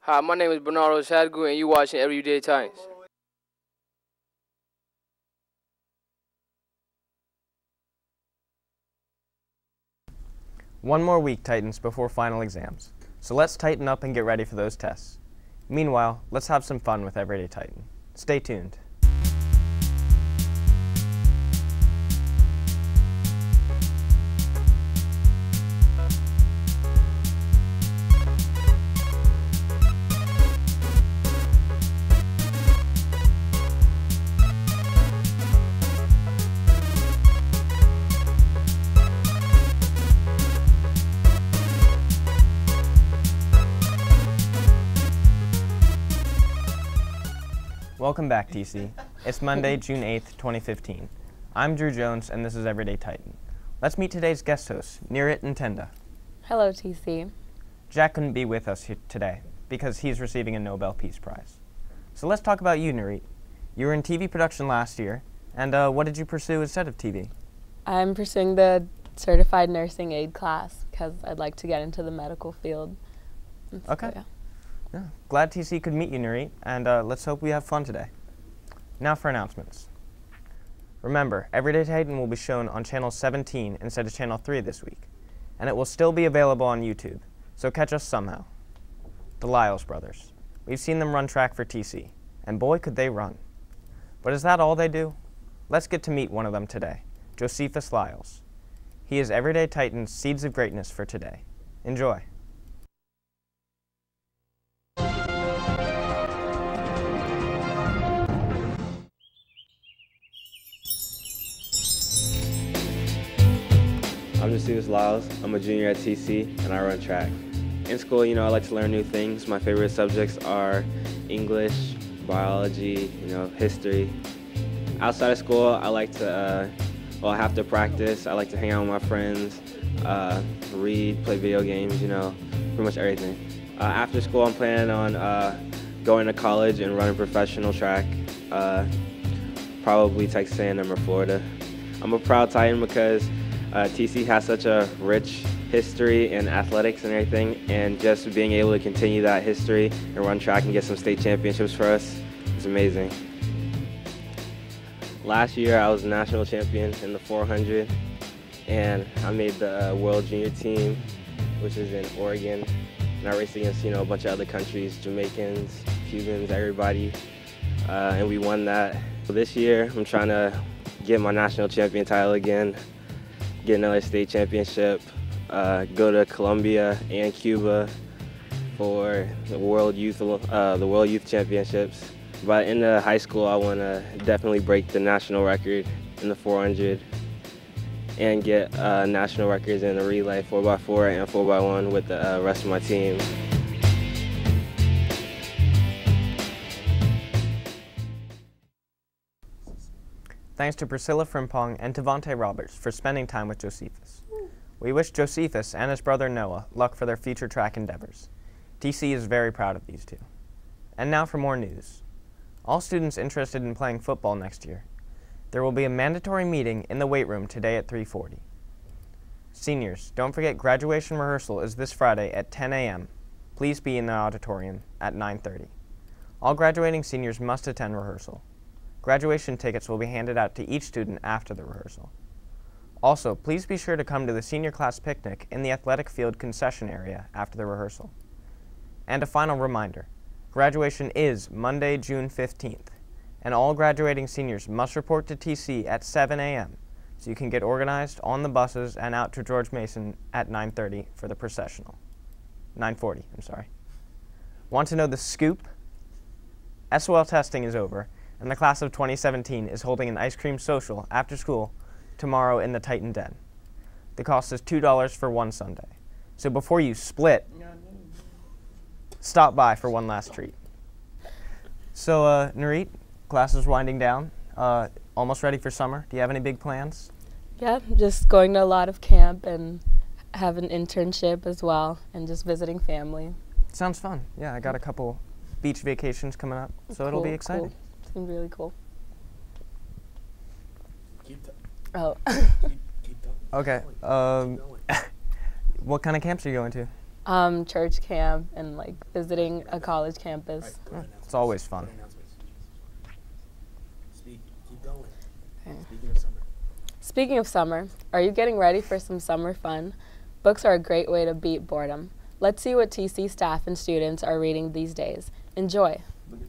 Hi, my name is Bernardo Sadgu, and you're watching Everyday Titans. One more week, Titans, before final exams. So let's tighten up and get ready for those tests. Meanwhile, let's have some fun with Everyday Titan. Stay tuned. Welcome back, TC. It's Monday, June 8th, 2015. I'm Drew Jones, and this is Everyday Titan. Let's meet today's guest hosts, Nirit and Tenda. Hello, TC. Jack couldn't be with us here today because he's receiving a Nobel Peace Prize. So let's talk about you, Nirit. You were in TV production last year, and what did you pursue instead of TV? I'm pursuing the certified nursing aid class because I'd like to get into the medical field. Okay. So, yeah. Yeah. Glad TC could meet you, Nirit, and let's hope we have fun today. Now for announcements. Remember, Everyday Titan will be shown on Channel 17 instead of Channel 3 this week, and it will still be available on YouTube, so catch us somehow. The Lyles brothers. We've seen them run track for TC, and boy could they run. But is that all they do? Let's get to meet one of them today, Josephus Lyles. He is Everyday Titan's Seeds of Greatness for today. Enjoy. I'm Josephus Lyles. I'm a junior at TC, and I run track. In school, I like to learn new things. My favorite subjects are English, biology, history. Outside of school, I like to, after practice, I like to hang out with my friends, read, play video games, pretty much everything. After school, I'm planning on going to college and running professional track, probably Texas A&M or Florida. I'm a proud Titan because TC has such a rich history in athletics and everything, and just being able to continue that history and run track and get some state championships for us is amazing. Last year I was national champion in the 400, and I made the World Junior team, which is in Oregon, and I raced against a bunch of other countries, Jamaicans, Cubans, everybody, and we won that. This year I'm trying to get my national champion title again, get another state championship, go to Colombia and Cuba for the World Youth Championships. By the end of high school, I want to definitely break the national record in the 400 and get national records in the relay 4x4 and 4x1 with the rest of my team. Thanks to Priscilla Frimpong and Devontae Roberts for spending time with Josephus. We wish Josephus and his brother Noah luck for their future track endeavors. TC is very proud of these two. And now for more news. All students interested in playing football next year. There will be a mandatory meeting in the weight room today at 3:40. Seniors, don't forget graduation rehearsal is this Friday at 10 a.m. Please be in the auditorium at 9:30. All graduating seniors must attend rehearsal. Graduation tickets will be handed out to each student after the rehearsal. Also, please be sure to come to the senior class picnic in the athletic field concession area after the rehearsal. And a final reminder, graduation is Monday, June 15th, and all graduating seniors must report to TC at 7 a.m. so you can get organized on the buses and out to George Mason at 9:30 for the processional. 9:40, I'm sorry. Want to know the scoop? SOL testing is over, and the class of 2017 is holding an ice cream social after school tomorrow in the Titan Den. The cost is $2 for one sundae. So before you split, stop by for one last treat. So, Nirit, class is winding down. Almost ready for summer. Do you have any big plans? Yeah, just going to a lot of camp and have an internship as well, and just visiting family. Sounds fun. Yeah, I got a couple beach vacations coming up, so it'll be exciting. Cool. Seems really cool. Keep Oh. keep talking. Okay. What kind of camps are you going to? church camp and like visiting a college campus. It's always fun. Keep going. Okay. Speaking of summer. Speaking of summer, are you getting ready for some summer fun? Books are a great way to beat boredom. Let's see what TC staff and students are reading these days. Enjoy.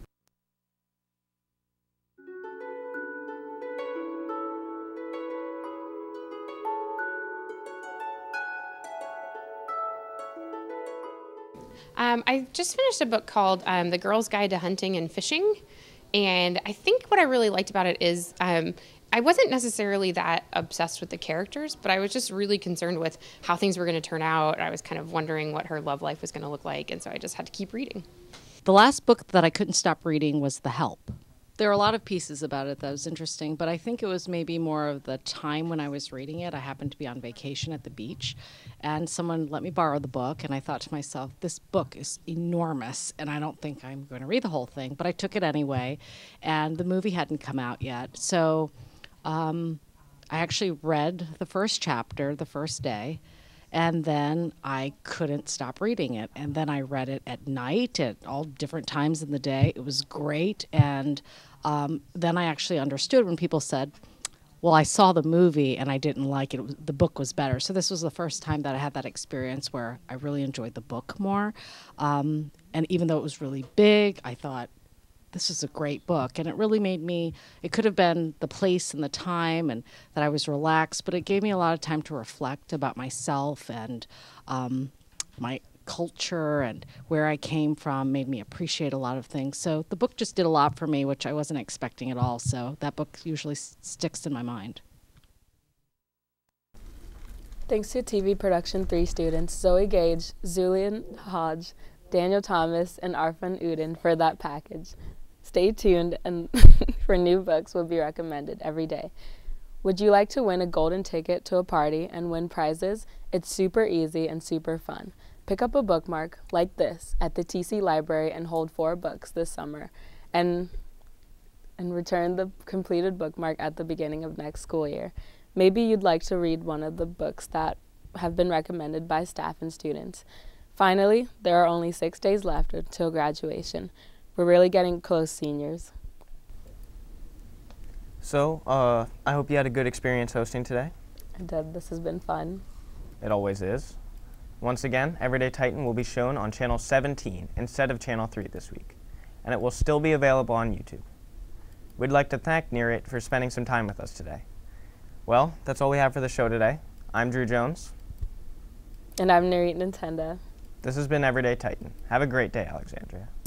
I just finished a book called The Girl's Guide to Hunting and Fishing, and I think what I really liked about it is I wasn't necessarily that obsessed with the characters, but I was just really concerned with how things were going to turn out. I was kind of wondering what her love life was going to look like, and so I just had to keep reading. The last book that I couldn't stop reading was The Help. There are a lot of pieces about it that was interesting, but I think it was maybe more of the time when I was reading it. I happened to be on vacation at the beach, and someone let me borrow the book, and I thought to myself, this book is enormous, and I don't think I'm going to read the whole thing, but I took it anyway, and the movie hadn't come out yet. So I actually read the first chapter the first day, and then I couldn't stop reading it. And then I read it at night at all different times in the day. It was great. And then I actually understood when people said, well, I saw the movie and I didn't like it. The book was better. So this was the first time that I had that experience where I really enjoyed the book more. And even though it was really big, I thought, this is a great book. And it really made me, it could have been the place and the time and that I was relaxed, but it gave me a lot of time to reflect about myself and my culture and where I came from, made me appreciate a lot of things. So the book just did a lot for me, which I wasn't expecting at all. So that book usually sticks in my mind. Thanks to TV Production 3 students Zoe Gage, Zulian Hodge, Daniel Thomas, and Arfan Uden for that package. Stay tuned and for new books will be recommended every day. Would you like to win a golden ticket to a party and win prizes? It's super easy and super fun. Pick up a bookmark like this at the TC Library and hold 4 books this summer and return the completed bookmark at the beginning of next school year. Maybe you'd like to read one of the books that have been recommended by staff and students. Finally, there are only 6 days left until graduation. We're really getting close, seniors. So, I hope you had a good experience hosting today. I did. This has been fun. It always is. Once again, Everyday Titan will be shown on Channel 17 instead of Channel 3 this week, and it will still be available on YouTube. We'd like to thank Neerit for spending some time with us today. Well, that's all we have for the show today. I'm Drew Jones. And I'm Neerit Nintendo. This has been Everyday Titan. Have a great day, Alexandria.